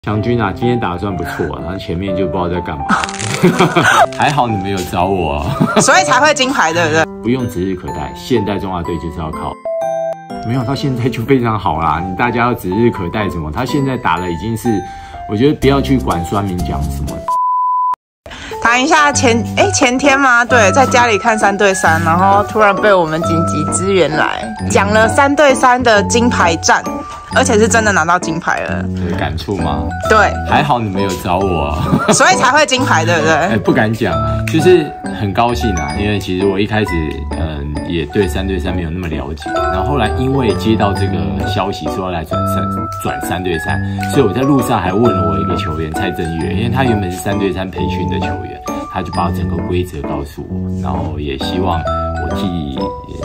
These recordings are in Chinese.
祥军啊，今天打得算不错啊，然后前面就不知道在干嘛。还好你们有找我啊， 所以才会金牌，对不对？ 不用指日可待，现代中华队就是要靠。没有到现在就非常好啦，你大家要指日可待什么？他现在打的已经是，我觉得不要去管酸民讲什么。 谈一下前天吗？对，在家里看3对3，然后突然被我们紧急支援来讲了3对3的金牌战，而且是真的拿到金牌了。 有感触吗？ 对， 还好你们有找我啊， 所以才会金牌，对不对？ 不敢讲啊，就是很高兴啊，因为其实我一开始也对3对3没有那么了解，然后后来因为接到这个消息说要来转3对3，所以我在路上还问了我一个球员蔡正月，因为他原本是3对3培训的球员。他就把整个规则告诉我，然后也希望我替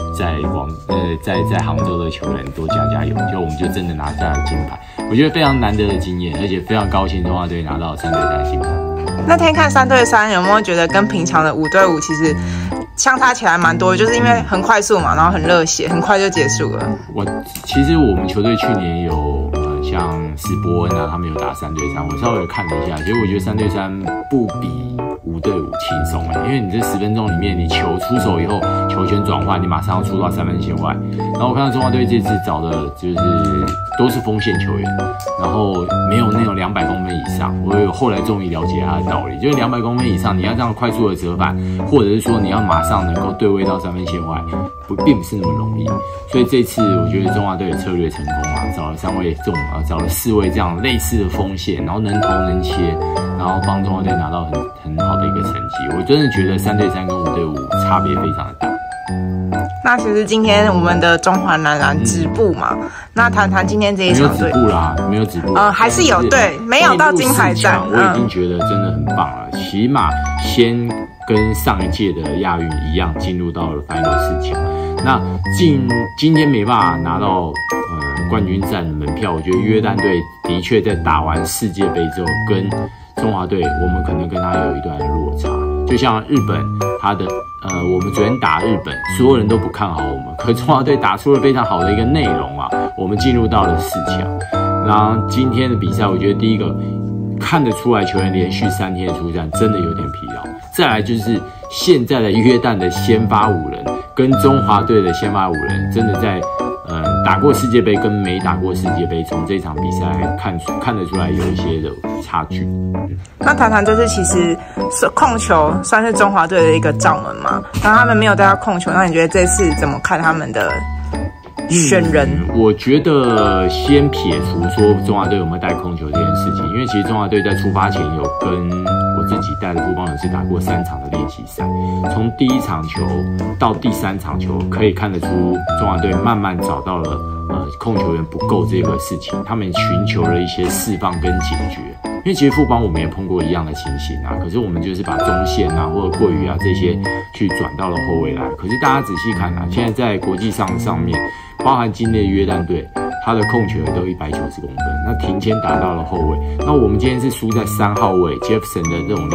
在杭州的球员多加油，就我们就真的拿下了金牌，我觉得非常难得的经验，而且非常高兴中华队拿到3对3的金牌。 那天看3对3，有没有觉得跟平常的5对5其实相差起来蛮多，就是因为很快速嘛，然后很热血，很快就结束了。 其实我们球队去年有像史伯恩啊，他们有打3对3，我稍微看了一下，其实我觉得3对3不比5对5轻松因为你这10分钟里面，你球出手以后，球权转换，你马上要出到3分线外。然后我看到中华队这次找的就是都是锋线球员，然后没有那种200公分以上。我后来终于了解他的道理，就是200公分以上，你要这样快速的折返，或者是说你要马上能够对位到3分线外，并不是那么容易。所以这次我觉得中华队的策略成功啊，找了3位找了4位这样类似的锋线，然后能投能切，然后帮中华队拿到很好的一个成绩。我真的觉得3对3跟5对5差别非常的大。 那其实今天我们的中华男篮止步嘛，那谈谈今天这一场没有止步啦，没有止步， 还是有对，没有到金牌战， 我已经觉得真的很棒了，起码先跟上一届的亚运一样进入到了 Final 4强。那今天没办法拿到冠军战的门票，我觉得约旦队的确在打完世界杯之后，跟中华队我们可能跟他有一段的落差。就像日本，我们昨天打日本，所有人都不看好我们，可中华队打出了非常好的一个内容啊，我们进入到了4强。然后今天的比赛，我觉得第一个看得出来球员连续3天的出战真的有点疲劳。再来就是现在的约旦的先发5人跟中华队的先发5人，真的在打过世界杯跟没打过世界杯，从这场比赛看得出来有一些的差距。 那谈谈这次其实控球算是中华队的一个罩门嘛，然后他们没有带到控球，那你觉得这次怎么看他们的选人？ 我觉得先撇除说中华队有没有带控球这件事情，因为其实中华队在出发前有跟我自己带的富邦勇士打过3场的练习赛，从第1场球到第3场球，可以看得出中华队慢慢找到了控球员不够这个事情，他们寻求了一些释放跟解决。因为其实富邦我们也碰过一样的情形啊，可是我们就是把中线啊或者桂鱼啊这些去转到了后卫来。可是大家仔细看啊，现在在国际上面，包含今年的约旦队，他的控球员都190公分，那庭谦打到了后卫。那我们今天是输在3号位 Jefferson 的这种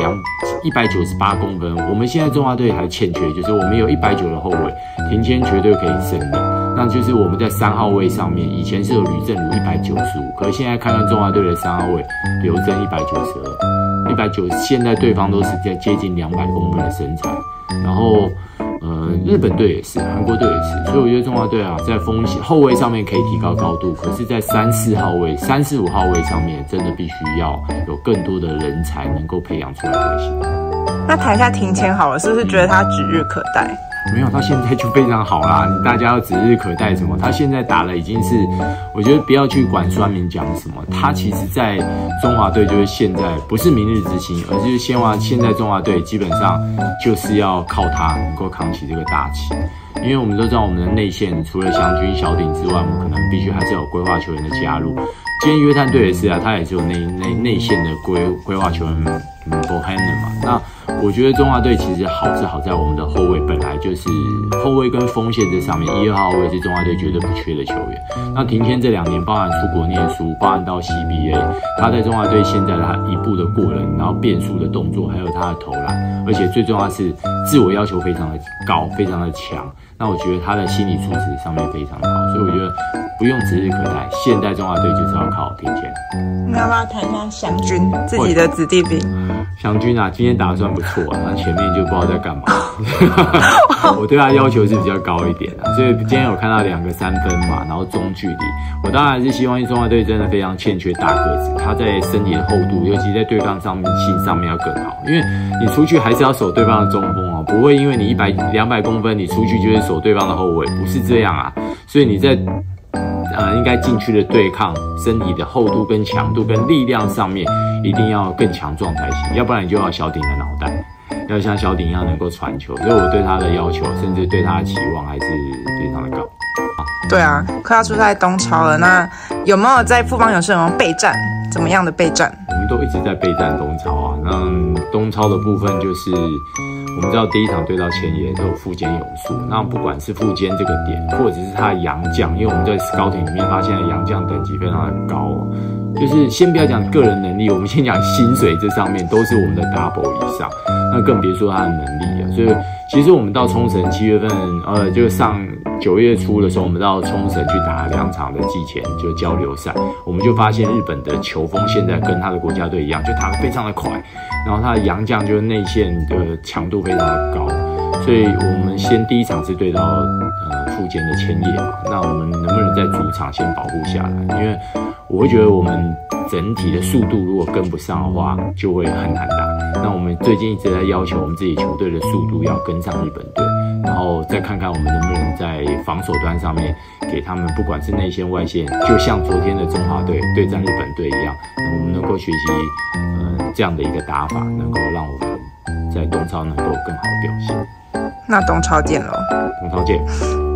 198公分，我们现在中华队还欠缺，就是我们有190的后卫，庭谦绝对可以胜利。那就是我们在3号位上面，以前是有吕正儒195，可是现在看看中华队的3号位，刘铮192，190，现在对方都是在接近200公分的身材，然后日本队也是，韩国队也是，所以我觉得中华队啊，在后卫上面可以提高高度，可是在3、4号位、3、4、5号位上面，真的必须要有更多的人才能够培养出来才行。 那谈一下庭谦好了，是不是觉得他指日可待？ 没有，他现在就非常好啦，你大家要指日可待什么？他现在打的已经是，我觉得不要去管酸民讲什么，他其实在中华队就是现在不是明日之星，而是现在中华队基本上就是要靠他能够扛起这个大旗。因为我们都知道我们的内线除了祥军、小鼎之外，我们可能必须还是有规划球员的加入。今天约旦队也是啊，他也是有内线的规划球员Bohannon 嘛。那我觉得中华队其实好在我们的后卫本来就是后卫跟锋线这上面，1、2号位是中华队绝对不缺的球员。那庭谦这2年包含出国念书，包含到 CBA， 他在中华队现在的他一步的过人，然后变速的动作，还有他的投篮，而且最重要是自我要求非常的高，非常的强。那我觉得他的心理素质上面非常好，所以我觉得不用指日可待。现代中华队就是要靠拼钱。 你要不要谈一下祥军自己的子弟兵？ 祥军啊，今天打得算不错啊，他前面就不知道在干嘛。我对他要求是比较高一点啊，所以今天有看到2个3分嘛，然后中距离。我当然还是希望中华队真的非常欠缺大个子，他在身体的厚度，尤其在对抗性上面要更好，因为你出去还是要守对方的中锋啊，不会因为你100、200公分，你出去就是守对方的后卫，不是这样啊。所以你在应该进去的对抗，身体的厚度跟强度跟力量上面一定要更强壮才行，要不然你就要小鼎的脑袋，要像小鼎一样能够传球。所以我对他的要求，甚至对他的期望还是非常的高。 对啊，快要出赛东超了，那有没有在富邦勇士有没有备战？怎么样的备战？ 我们都一直在备战东超啊。那东超的部分就是我们知道第一场对到千野都有富坚勇树，那不管是富坚这个点，或者是他的洋将，因为我们在 scouting 里面发现洋将等级非常的高哦。就是先不要讲个人能力，我们先讲薪水这上面都是我们的 double 以上，那更别说他的能力了。所以其实我们到冲绳7月份，就上9月初的时候，我们到冲绳去打2场的季前就交流赛，我们就发现日本的球风现在跟他的国家队一样，就打得非常的快，然后他的洋将就是内线的强度非常的高，所以我们先第一场是对到富坚的千叶嘛，那我们能不能在主场先保护下来？因为我会觉得我们整体的速度如果跟不上的话，就会很难打。那我们最近一直在要求我们自己球队的速度要跟上日本队，然后再看看我们能不能在防守端上面给他们，不管是内线外线，就像昨天的中华队对战日本队一样，我们能够学习这样的一个打法，能够让我们在东超能够更好的表现。 那东超见喽！ 东超见。